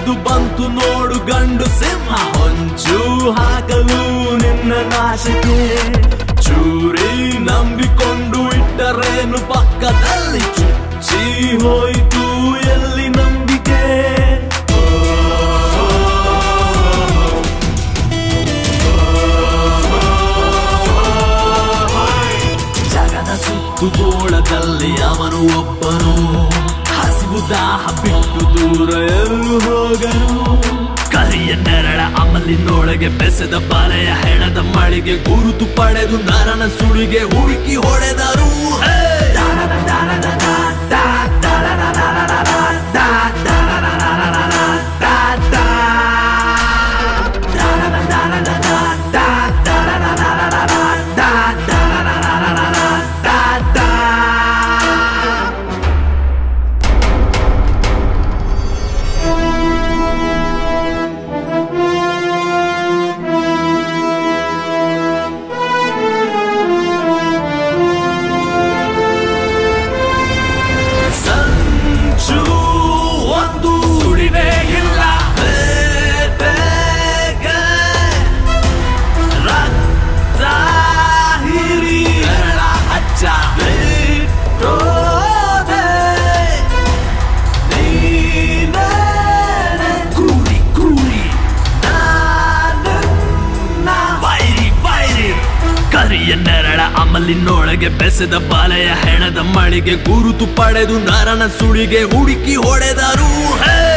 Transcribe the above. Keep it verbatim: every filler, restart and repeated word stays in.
ಇಳಿದು ಬಂತು ನೋಡು ಗಂಡು ಸಿಂಹ ಹೊಂಚು ಹಾಕಲು ನಿನ್ನ ನಾಶಕ್ಕೆ ಚೂರಿ ನಂಬಿಕೊಂಡು ಇಟ್ಟರೇನು ಪಕ್ಕದಲ್ಲಿ ಚುಚ್ಚಿ ಹೋಯಿತು ಎಲ್ಲಿ ನಂಬಿಕೆ ಜಗದ ಸುತ್ತುಗೋಳದಲ್ಲಿ ಅವನು ಒಬ್ಬನು ಹಸಿವು ದಾಹ ಬಿಟ್ಟು ದೂರ ಎಲ್ಲೂ ಹೋಗನು ಕರಿಯ ನೆರಳ ಅಮಲಿನೊಳಗೆ ಬೆಸೆದ ಬಾಲೆಯ ಹೆಣದ ಮಳಿಗೆ ಗುರುತು ಪಡೆದು ನರನ ಸುಳಿಗೆ ಹುಡುಕಿ ಹೊಡೆದರು ನೆರಳ ಅಮಲಿನೊಳಗೆ ಬೆಸೆದ ಬಾಲೆಯ ಹೆಣದ ಮಳಿಗೆ ಗುರುತು ಪಡೆದು ನರನ ಸುಳಿಗೆ ಹುಡುಕಿ ಹೊಡೆದರು.